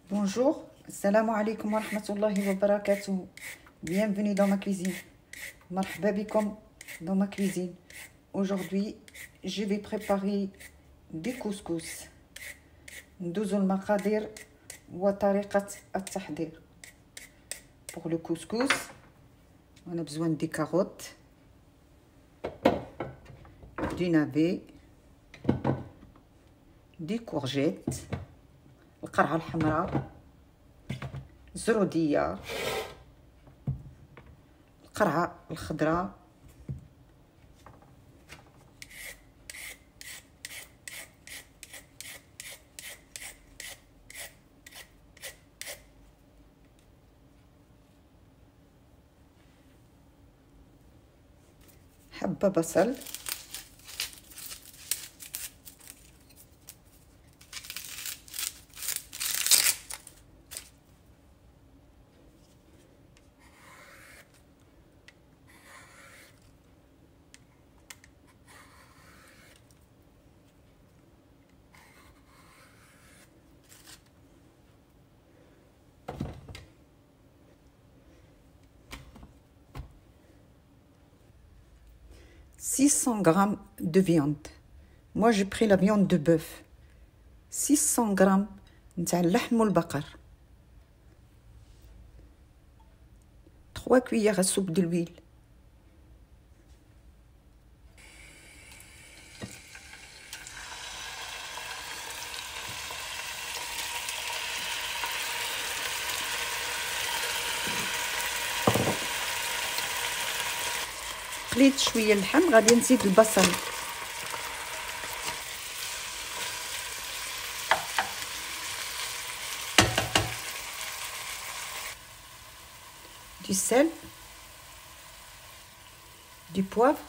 Bonjour, السلام عليكم ورحمة الله وبركاته. Bienvenue dans ma cuisine. مرحبا بكم dans ma cuisine. Aujourd'hui, je vais préparer du couscous. ندوزو المقادير وطريقة التحضير. Pour le couscous, on a besoin des carottes, du navet, des courgettes, القرعة الحمراء، الزرودية، القرعة الخضراء، حبة بصل، 600 g de viande. Moi j'ai pris la viande de bœuf. 600 g نتاع اللحم والبقر. 3 cuillères à soupe de l'huile. قليت شويه اللحم، غادي نزيد البصل، du sel, du poivre,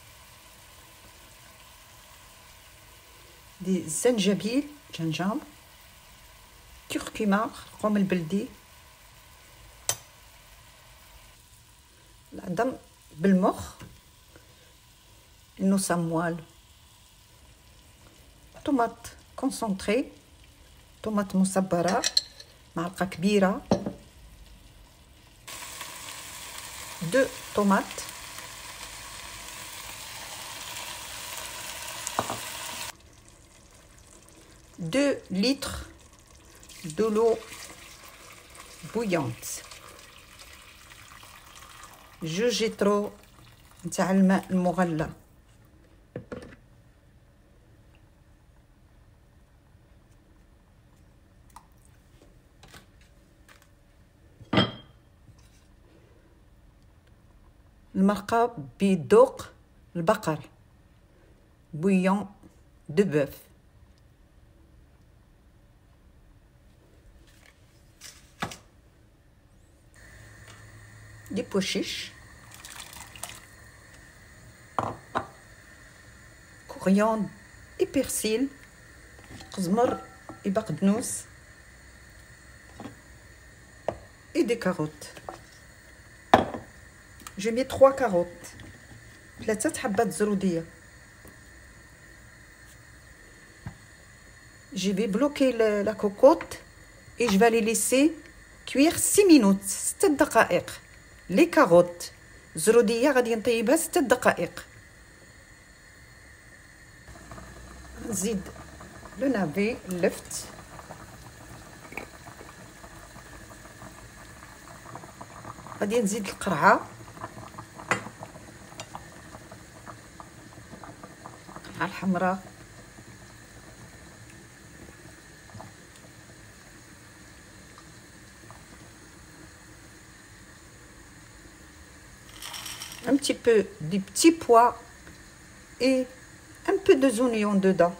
des زنجبيل gingembre، curcuma القوم البلدي، العظم بالمخ، النص موال، طماط كونسونطري، طماط مصبرة معلقة كبيرة، 2 طماط، deux litres de l'eau bouillante، جوج لترو نتاع الماء المغلى، المرقة بذوق البقر، bouillon de bœuf، des pois chiches، coriandre et persil، قزمر et بقدونس، et des carottes. Je mets 3 carottes، 3 حبات زرودية. Je vais bloquer la cocotte et je vais les laisser cuire 6 minutes، 6 دقائق. Les carottes زرودية غادي نطيبها 6 دقائق. نزيد لو نافي اللفت، غادي نزيد القرعة الحمراء، un petit peu de petits pois et un peu de oignons dedans.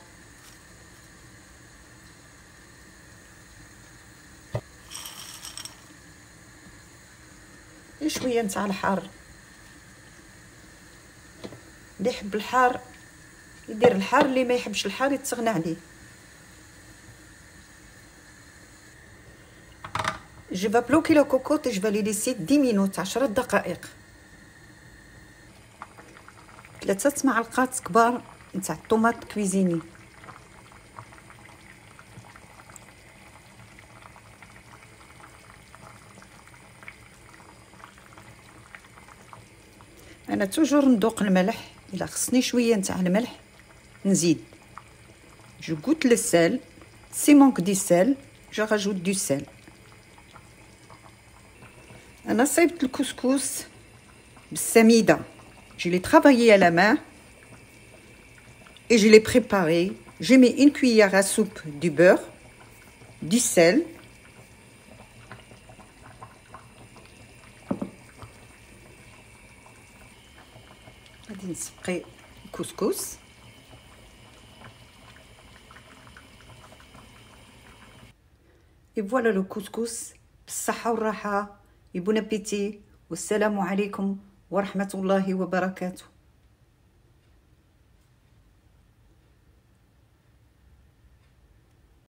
شويه نتاع الحار، اللي يحب الحار يدير الحار، اللي ما يحبش الحار يتغنى عليه. Je vais bloquer la cocotte et je vais les laisser 10 minutes، 10 دقائق. 3 معلقات كبار نتاع الطوماط كويزيني، انا توجور ندوق الملح. الا خصني شويه نتاع الملح نزيد. جو goûte le sel. Si manque du sel, je rajoute du sel. انا صايبت الكسكس بالسميده. Je l'ai travaillé à la main et je l'ai préparé. J'ai mis une cuillère à soupe du beurre, du sel, غادي نسقي الكسكس. Et voilà le couscous بالصحة والراحة. Et bon appétit. والسلام عليكم ورحمة الله وبركاته.